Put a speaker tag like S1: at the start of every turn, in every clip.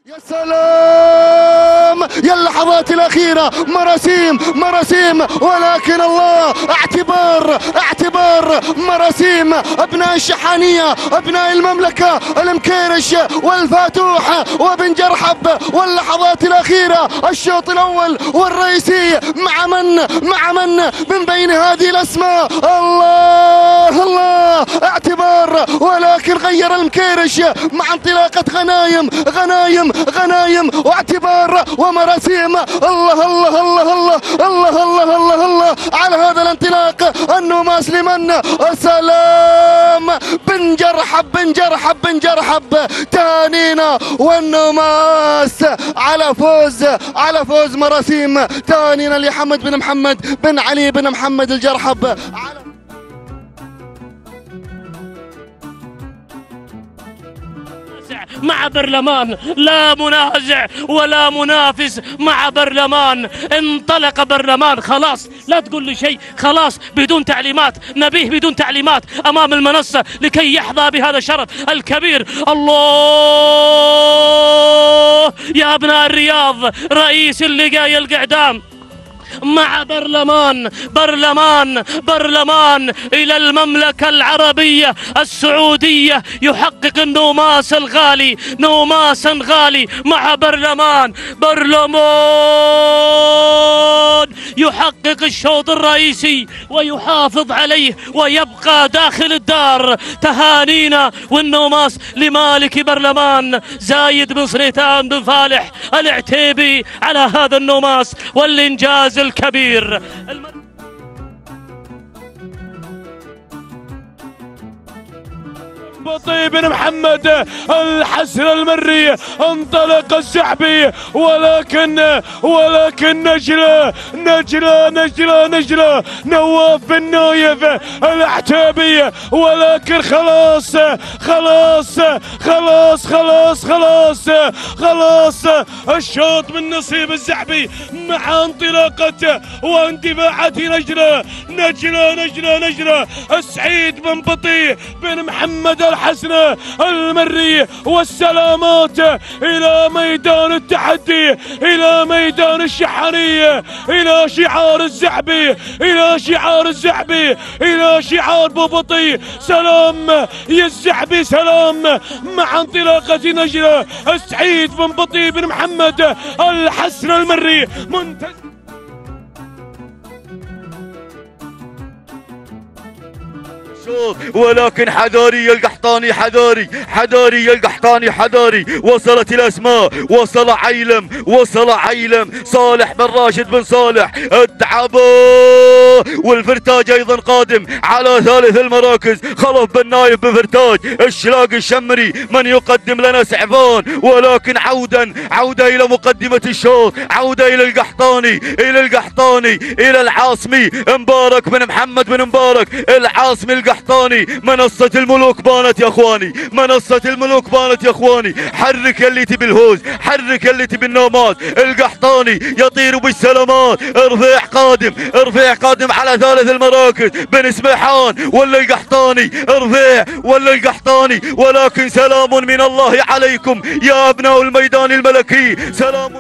S1: يا سلام يا اللحظات الأخيرة، مراسيم ولكن الله اعتبار مراسيم أبناء الشحانية، أبناء المملكة، المكيرش والفاتوح وبن جرحب. واللحظات الأخيرة الشوط الأول والرئيسي مع من من بين هذه الأسماء. الله اعتبار، ولكن غير المكيرش مع انطلاقة غنايم واعتبار ومراسيم. الله على هذا الانطلاق. النوماس لمن؟ سلام بن جرحب تهانينا، والنوماس على فوز مراسيم. تهانينا لحمد بن محمد بن علي بن محمد الجرحب.
S2: مع برلمان، لا منازع ولا منافس مع برلمان. انطلق برلمان، خلاص لا تقول لي شيء، خلاص بدون تعليمات، نبيه بدون تعليمات امام المنصة لكي يحظى بهذا الشرف الكبير. الله يا ابناء الرياض، رئيس اللقاء القعدام مع برلمان إلى المملكة العربية السعودية، يحقق النوماس الغالي، نوماسا غالي مع برلمان يحقق الشوط الرئيسي ويحافظ عليه ويبقى داخل الدار. تهانينا والنوماس لمالك برلمان زايد بن سليطان بن فالح العتيبي على هذا النوماس والإنجاز الكبير.
S3: بطي بن محمد الحسن المري انطلق السحبي، ولكن نجلة نواف بن نايف العتيبي، ولكن خلاص الشوط من نصيب السحبي مع انطلاقته واندفاعات نجلة السعيد بن بطي بن محمد الحسن المري. والسلامات إلى ميدان التحدي، إلى ميدان الشحانية، إلى شعار الزعبي، إلى شعار بوبطي. سلام يا الزعبي، سلام مع انطلاقة نجلة السعيد بن بطي بن محمد الحسن المري.
S4: ولكن حذاري القحطاني، حذاري القحطاني، وصلت الاسماء، وصل عيلم صالح بن راشد بن صالح التعبو، والفرتاج ايضا قادم على ثالث المراكز. خلف بن نايف بفرتاج، الشلاق الشمري من يقدم لنا سعفان. ولكن عودة الى مقدمة الشوط، عودة الى القحطاني، الى العاصمي مبارك بن محمد بن مبارك العاصمي القحطاني. منصة الملوك بانت يا اخواني، حرك اللي تبي الهوز، حرك اللي تبي النومات. القحطاني يطير بالسلامات، ارفع قادم على ثالث المراكز بن سميحان ولا القحطاني، ارفع ولا القحطاني. ولكن سلام من الله عليكم يا ابناء الميدان الملكي، سلام.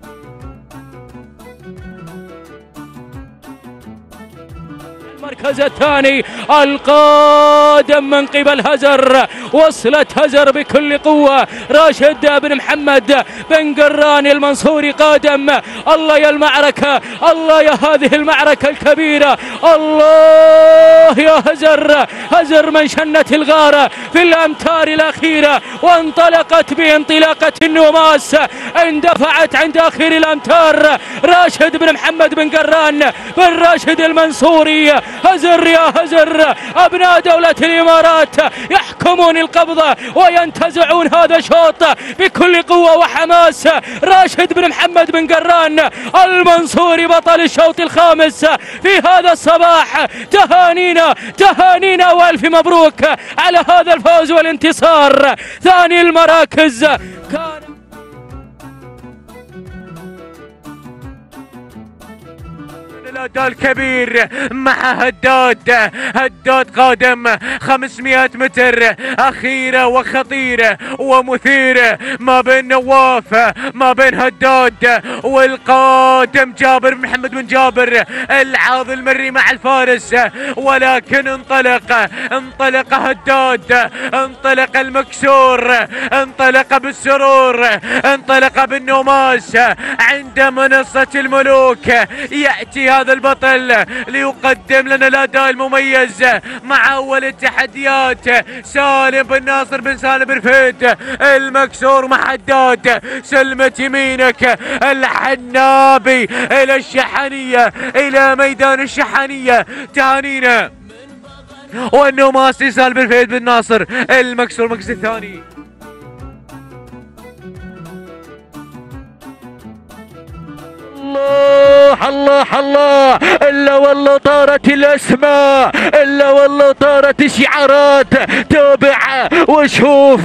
S2: المركز الثاني القادم من قبل هزر، وصلت هزر بكل قوة. راشد بن محمد بن قران المنصوري قادم. الله يا المعركة، الله يا هذه المعركة الكبيرة. الله يا هزر من شنت الغارة في الأمتار الأخيرة، وانطلقت بانطلاقة النوماس، اندفعت عند آخر الأمتار. راشد بن محمد بن قران بن راشد المنصوري. هزر يا هزر، أبناء دولة الإمارات يحكمون القبضة وينتزعون هذا الشوط بكل قوة وحماس. راشد بن محمد بن قران المنصوري بطل الشوط الخامس في هذا الصباح. تهانينا والف مبروك على هذا الفوز والانتصار. ثاني المراكز كان
S5: الأداء الكبير مع هداد قادم 500 متر، أخيرة وخطيرة ومثيرة ما بين نواف ما بين هداد والقادم جابر محمد بن جابر العاض المري مع الفارس، ولكن انطلق هداد، انطلق المكسور، انطلق بالسرور، انطلق بالنوماس عند منصة الملوك. يأتي هذا البطل ليقدم لنا الأداء المميز مع أول التحديات. سالم بن ناصر بن سالم بن فهد المكسور مع هداد، سلمة يمينك الحنابي إلى الشحنية، إلى ميدان الشحنية. تهانينا والنوماس سالم بن فهد بن ناصر المكسور المركز الثاني. الله الله الله، الا والله طارت الاسماء، الا والله طارت الشعارات. تابع وشوف.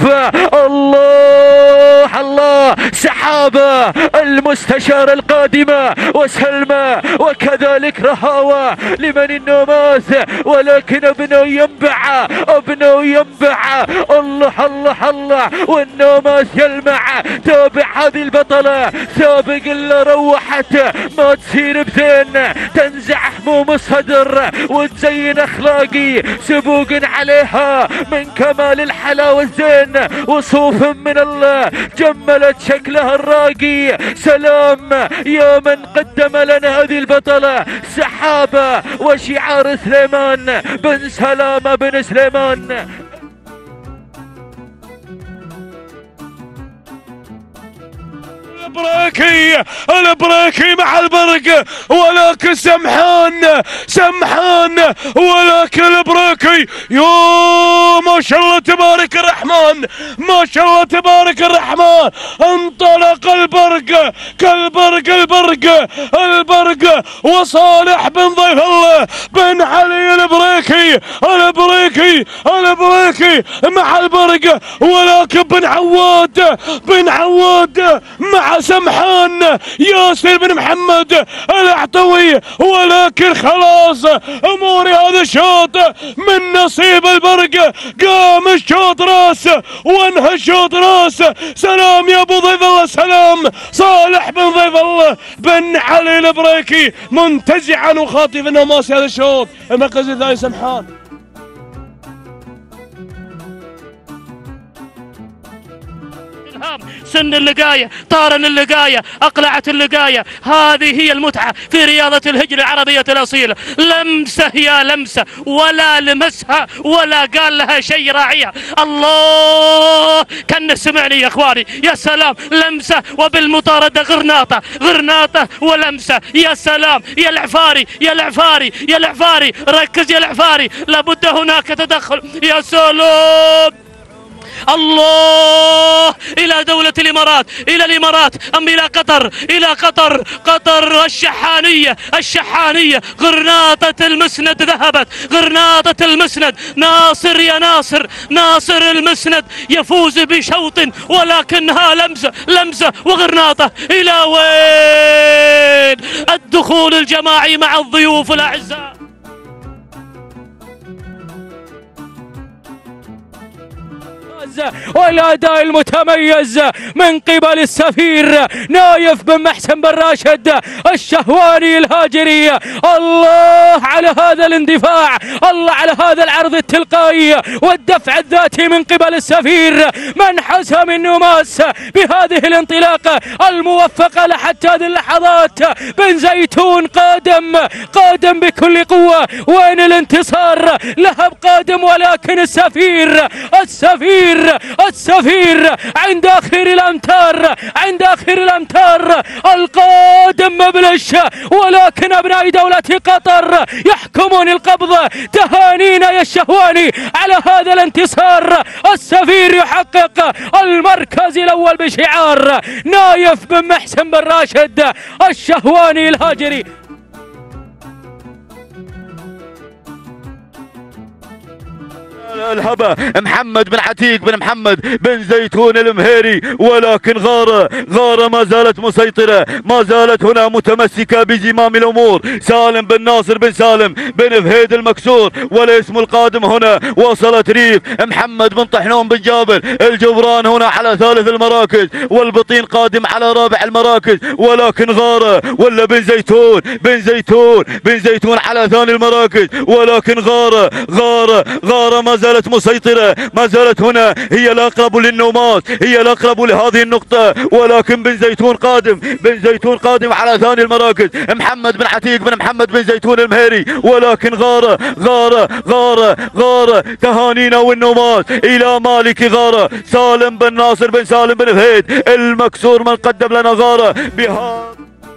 S5: الله الله، سحابة المستشارة القادمة وسلمى وكذلك رهاوة لمن النوماس، ولكن ابنه ينبع، ابنه ينبع. الله الله الله، والنوماس يلمع. تابع هذه البطلة، سابق اللي روحت ما تصير بزين، تنزع هموم الصدر وتزين اخلاقي. سبوق عليها من كمال الحلاوة الزين، وصوف من الله جملت شكلها الراقي. سلام يا من قدم لنا هذه البطلة، سحابة وشعار سليمان بن سلامة بن سليمان.
S3: البريكي مع البرق، ولكن سمحان ولكن البريكي يو ما شاء الله تبارك الرحمن، ما شاء الله تبارك الرحمن. انطلق البرق البرق وصالح بن ضيف الله بن علي البريكي مع البرق، ولكن بن عواد مع سمحان ياسر بن محمد العطوي. ولكن خلاص امور هذا الشوط من نصيب البرق. قام الشوط راس وانهى الشوط راس. سلام يا ابو ضيف الله، سلام صالح بن ضيف الله بن علي البريكي منتزعا وخاطف النوماس هذا الشوط. المركز الثاني سمحان.
S2: سن اللقاية، طارن اللقاية، أقلعت اللقاية. هذه هي المتعة في رياضة الهجر العربية الأصيلة. لمسة يا لمسة، ولا لمسها ولا قال لها شيء راعيها. الله كان سمعني يا اخواني، يا سلام. لمسة وبالمطاردة غرناطة ولمسة. يا سلام يا العفاري يا العفاري يا العفاري، ركز يا العفاري، لابد هناك تدخل. يا سلام. الله إلى دولة الإمارات، إلى الإمارات أم إلى قطر؟ إلى قطر الشحانية. غرناطة المسند ذهبت، غرناطة المسند. ناصر يا ناصر المسند يفوز بشوط، ولكنها لمسة وغرناطة. إلى وين؟ الدخول الجماعي مع الضيوف الأعزاء. والأداء المتميز من قبل السفير نايف بن محسن بن راشد الشهواني الهاجري. الله على هذا الاندفاع، الله على هذا العرض التلقائي والدفع الذاتي من قبل السفير، من حسم النوماس بهذه الانطلاقة الموفقة لحتى هذه اللحظات. بن زيتون قادم بكل قوة. وين الانتصار؟ لهب قادم، ولكن السفير عند آخر الأمتار القادم مبلش، ولكن أبناء دولة قطر يحكمون القبضة. تهانينا يا الشهواني على هذا الانتصار. السفير يحقق المركز الأول بشعار نايف بن محسن بن راشد الشهواني الهاجري.
S4: الهبة محمد بن عتيق بن محمد بن زيتون المهيري، ولكن غارة ما زالت مسيطرة، ما زالت هنا متمسكة بزمام الأمور. سالم بن ناصر بن سالم بن فهيد المكسور، والاسم القادم هنا وصلت ريف محمد بن طحنون بن جابر. الجبران هنا على ثالث المراكز، والبطين قادم على رابع المراكز، ولكن غارة ولا بن زيتون على ثاني المراكز، ولكن غارة ما زالت مسيطرة، ما زالت هنا هي الأقرب للنوماس، هي الأقرب لهذه النقطة، ولكن بن زيتون قادم على ثاني المراكز. محمد بن عتيق بن محمد بن زيتون المهيري، ولكن غارة تهانينا والنوماس إلى مالك غارة. سالم بن ناصر بن سالم بن فهيد المكسور من قدم لنا غارة بهذا.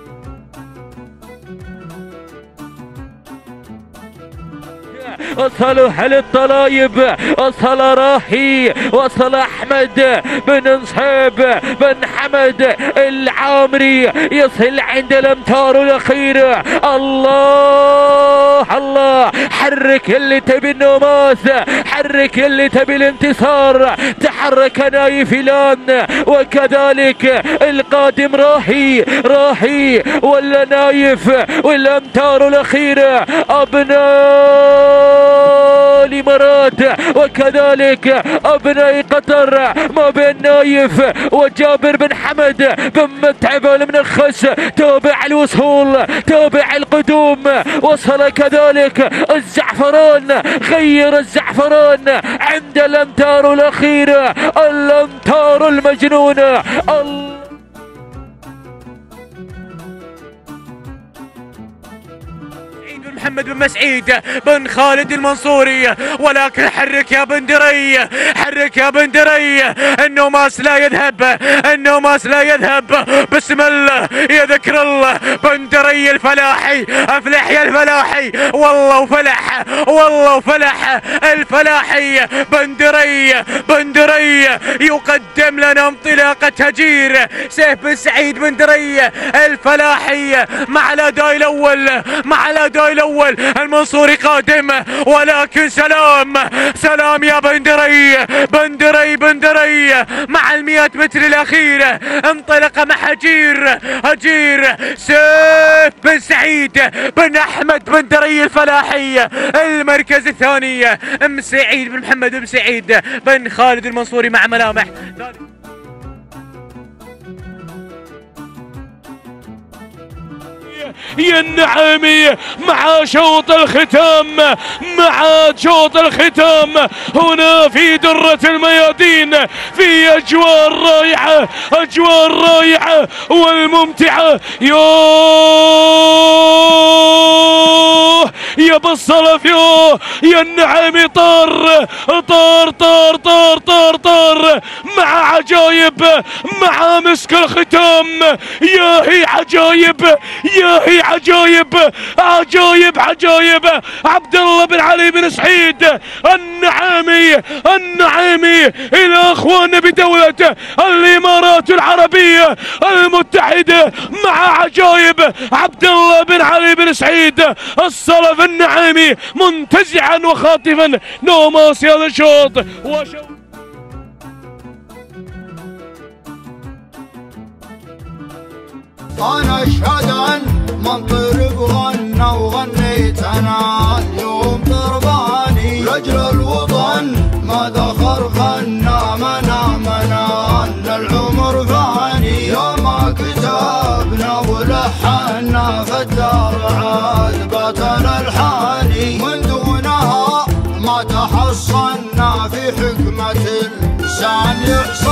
S5: وصلوا أهل الطلايب، وصل راهي، وصل أحمد بن نصيب بن حمد العامري، يصل عند الأمتار الأخيرة. الله حرك اللي تبي النوماس، حرك اللي تبي الانتصار، تحرك نايف الآن، وكذلك القادم راهي ولا نايف، والأمتار الأخيرة أبناء الإمارات، وكذلك أبناء قطر ما بين نايف وجابر بن حمد بن متعب المنخس. تابع الوصول، تابع القدوم، وصل كذلك الزعفران، غير الزعفران عند الأمتار الأخيرة، الأمتار المجنونة.
S6: محمد بن مسعيد بن خالد المنصوري، ولكن حرك يا بن دري، حرك يا بن دري، النوماس لا يذهب، النوماس لا يذهب. بسم الله يا ذكر الله. بن دري الفلاحي، افلح يا الفلاحي، والله وفلح، والله وفلح الفلاحي. بن دري يقدم لنا انطلاقة هجير. سيف بن سعيد بن دري الفلاحي مع الاداء الاول، مع الاداء الاول. المنصوري قادم، ولكن سلام يا بن دري مع 100 متر الاخيره. انطلق مع هجير سيف بن سعيد بن احمد بن دري الفلاحي. المركز الثاني ام سعيد بن محمد بن سعيد بن خالد المنصوري مع ملامح.
S3: يا النعامي مع شوط الختام، مع شوط الختام هنا في درة الميادين، في أجواء رائعة، أجواء رائعة والممتعة. يوه يا بالصلف، يوه يا النعامي طار مع عجايب، مع مسك الختام. يا هي عجايب، يا هي عجايب، عجايب. عبد الله بن علي بن سعيد النعامي الى اخواننا بدولة الامارات العربية المتحدة مع عجايب عبد الله بن علي بن سعيد الصلف النعامي منتزعا وخاطفا نوماس هذا الشوط.
S7: أنا أشهد أن من طرب غنى وغنيت أنا اليوم طرباني، لأجل الوطن ما دخل غنى منا أن العمر فاني. يوم كتبنا ولحنا في الدار عاد باتنا الحاني، من دونها ما تحصلنا في حكمة اللسان يحسن.